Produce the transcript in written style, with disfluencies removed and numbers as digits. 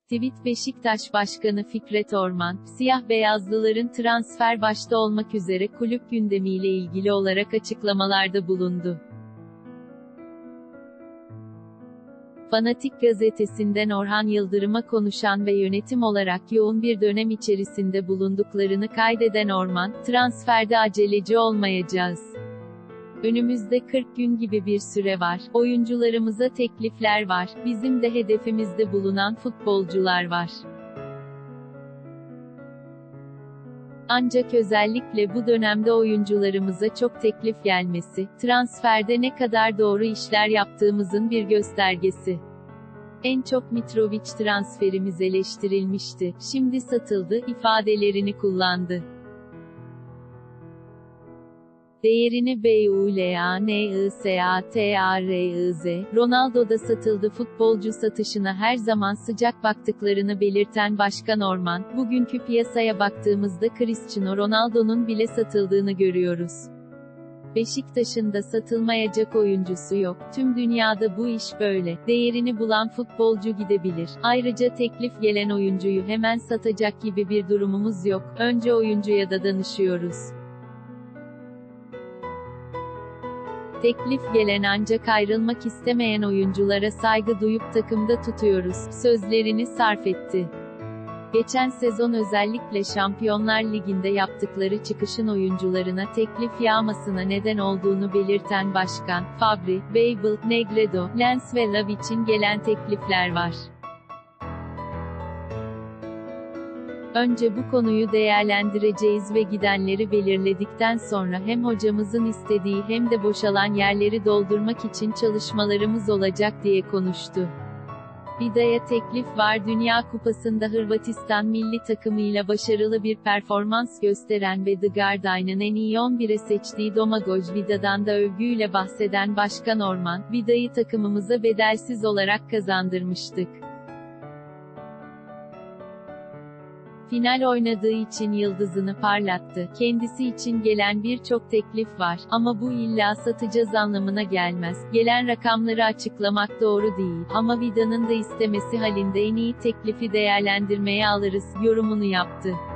Tweet Beşiktaş Başkanı Fikret Orman, siyah-beyazlıların transfer başta olmak üzere kulüp gündemiyle ilgili olarak açıklamalarda bulundu. Fanatik gazetesinden Orhan Yıldırım'a konuşan ve yönetim olarak yoğun bir dönem içerisinde bulunduklarını kaydeden Orman, transferde aceleci olmayacağız. Önümüzde 40 gün gibi bir süre var, oyuncularımıza teklifler var, bizim de hedefimizde bulunan futbolcular var. Ancak özellikle bu dönemde oyuncularımıza çok teklif gelmesi, transferde ne kadar doğru işler yaptığımızın bir göstergesi. En çok Mitrovic transferimiz eleştirilmişti, şimdi satıldı, ifadelerini kullandı. Değerini BULANISATARIZ, Ronaldo da satıldı. Futbolcu satışına her zaman sıcak baktıklarını belirten Başkan Orman, bugünkü piyasaya baktığımızda Cristiano Ronaldo'nun bile satıldığını görüyoruz. Beşiktaş'ın da satılmayacak oyuncusu yok. Tüm dünyada bu iş böyle. Değerini bulan futbolcu gidebilir. Ayrıca teklif gelen oyuncuyu hemen satacak gibi bir durumumuz yok. Önce oyuncuya da danışıyoruz. Teklif gelen ancak ayrılmak istemeyen oyunculara saygı duyup takımda tutuyoruz, sözlerini sarf etti. Geçen sezon özellikle Şampiyonlar Ligi'nde yaptıkları çıkışın oyuncularına teklif yağmasına neden olduğunu belirten başkan, Fabri, Babel, Negredo, Lens ve Lav için gelen teklifler var. Önce bu konuyu değerlendireceğiz ve gidenleri belirledikten sonra hem hocamızın istediği hem de boşalan yerleri doldurmak için çalışmalarımız olacak diye konuştu. Vida'ya teklif var. Dünya Kupası'nda Hırvatistan milli takımıyla başarılı bir performans gösteren ve The Guardian'ın en iyi 11'e seçtiği Domagoj Vida'dan da övgüyle bahseden Başkan Orman, Vida'yı takımımıza bedelsiz olarak kazandırmıştık. Final oynadığı için yıldızını parlattı. Kendisi için gelen birçok teklif var, ama bu illa satacağız anlamına gelmez. Gelen rakamları açıklamak doğru değil, ama Vida'nın da istemesi halinde en iyi teklifi değerlendirmeye alırız, yorumunu yaptı.